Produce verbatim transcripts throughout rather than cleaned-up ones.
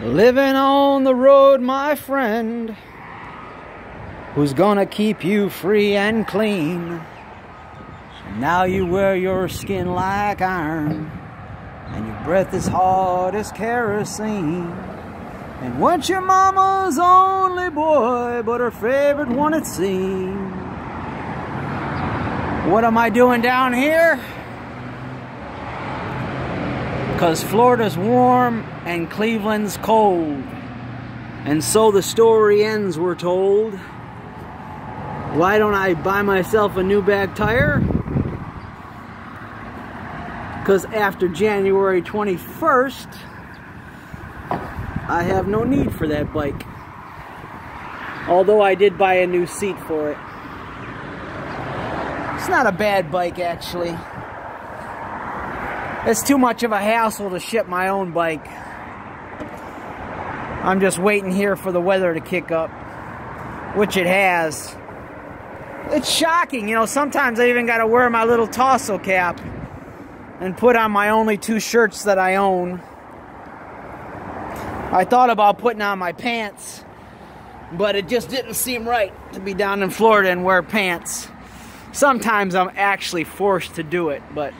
Living on the road, my friend, who's gonna keep you free and clean. Now you wear your skin like iron, and your breath is hot as kerosene. And once your mama's only boy, but her favorite one it seemed. What am I doing down here? Because Florida's warm and Cleveland's cold. And so the story ends, we're told. Why don't I buy myself a new back tire? Because after January twenty-first, I have no need for that bike. Although I did buy a new seat for it. It's not a bad bike, actually. It's too much of a hassle to ship my own bike. I'm just waiting here for the weather to kick up, which it has. It's shocking, you know, sometimes I even got to wear my little Tosso cap and put on my only two shirts that I own. I thought about putting on my pants, but it just didn't seem right to be down in Florida and wear pants. Sometimes I'm actually forced to do it, but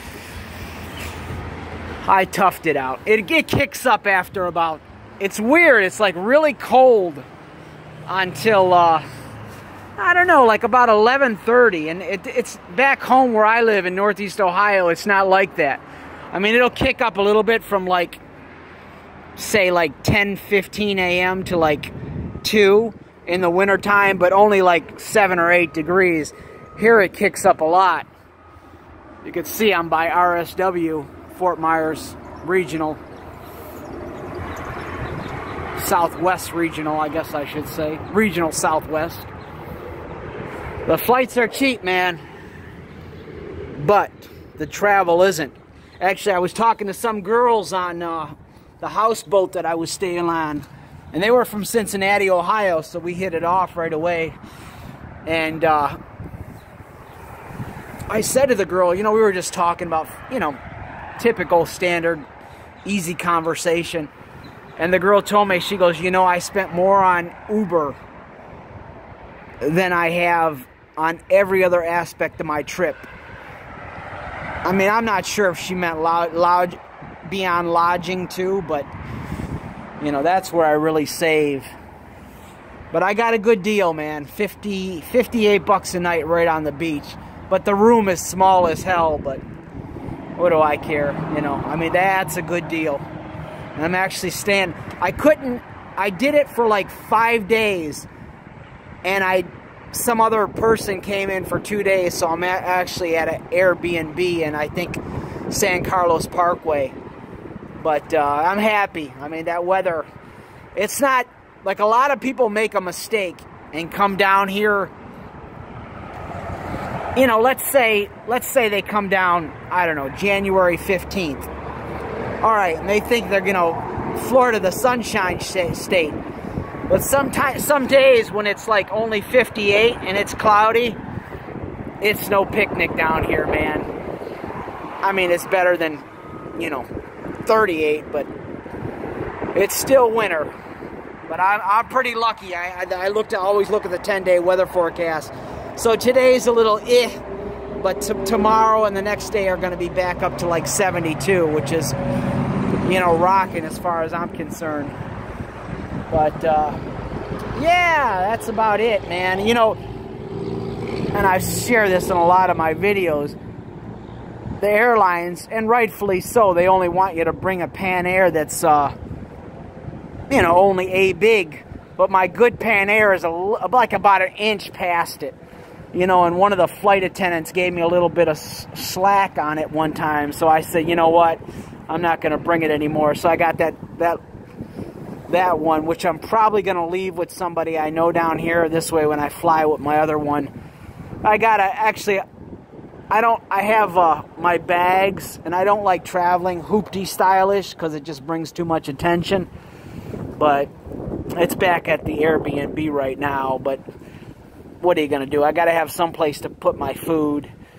I toughed it out. It, it kicks up after about, it's weird, it's like really cold until, uh, I don't know, like about eleven thirty. And it, it's back home where I live in Northeast Ohio, it's not like that. I mean, it'll kick up a little bit from like, say like ten, fifteen A M to like two in the wintertime, but only like seven or eight degrees. Here it kicks up a lot. You can see I'm by R S W, Fort Myers Regional. Southwest Regional, I guess I should say. Regional Southwest. The flights are cheap, man. But the travel isn't. Actually, I was talking to some girls on uh, the houseboat that I was staying on. And they were from Cincinnati, Ohio, so we hit it off right away. And uh, I said to the girl, you know, we were just talking about, you know, typical, standard, easy conversation. And the girl told me, she goes, you know, I spent more on Uber than I have on every other aspect of my trip. I mean, I'm not sure if she meant lodge, lodge, beyond lodging too, but, you know, that's where I really save. But I got a good deal, man. fifty, fifty-eight bucks a night right on the beach. But the room is small as hell, but what do I care, you know? I mean, that's a good deal. And I'm actually staying, I couldn't, I did it for like five days, and I, some other person came in for two days, so I'm at, actually at an Airbnb in, I think, San Carlos Parkway. But uh, I'm happy. I mean, that weather, it's not, like a lot of people make a mistake and come down here. You know, let's say, let's say they come down, I don't know, January fifteenth. All right, and they think they're, you know, Florida, the sunshine state. But sometimes, some days when it's like only fifty-eight and it's cloudy, it's no picnic down here, man. I mean, it's better than, you know, thirty-eight, but it's still winter. But I'm, I'm pretty lucky. I, I, I look to always look at the ten-day weather forecast. So today's a little eh, but t tomorrow and the next day are going to be back up to like seventy-two, which is, you know, rocking as far as I'm concerned. But, uh, yeah, that's about it, man. You know, and I share this in a lot of my videos, the airlines, and rightfully so, they only want you to bring a Pan Air that's, uh, you know, only a big. But my good Pan Air is a, like about an inch past it. You know, and one of the flight attendants gave me a little bit of slack on it one time. So I said, you know what, I'm not going to bring it anymore. So I got that that that one, which I'm probably going to leave with somebody I know down here. This way when I fly with my other one. I got to actually, I don't, I have uh, my bags, and I don't like traveling hoopty stylish because it just brings too much attention. But it's back at the Airbnb right now, but what are you going to do? I got to have some place to put my food.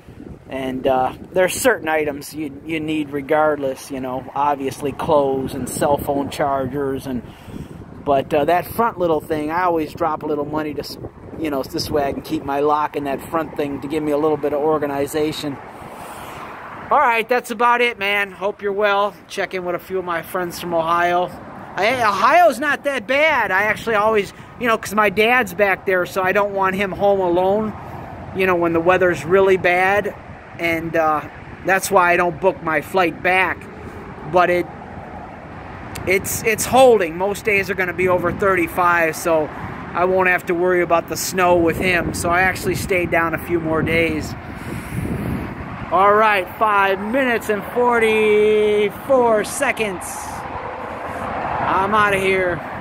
And uh, there's certain items you, you need regardless, you know, obviously clothes and cell phone chargers. and But uh, that front little thing, I always drop a little money to, you know, this way I can keep my lock in that front thing to give me a little bit of organization. All right, that's about it, man. Hope you're well. Check in with a few of my friends from Ohio. I, Ohio's not that bad. I actually always, you know, because my dad's back there, so I don't want him home alone, you know, when the weather's really bad. And uh, that's why I don't book my flight back. But it, it's, it's holding. Most days are going to be over thirty-five, so I won't have to worry about the snow with him. So I actually stayed down a few more days. All right, five minutes and forty-four seconds. I'm out of here.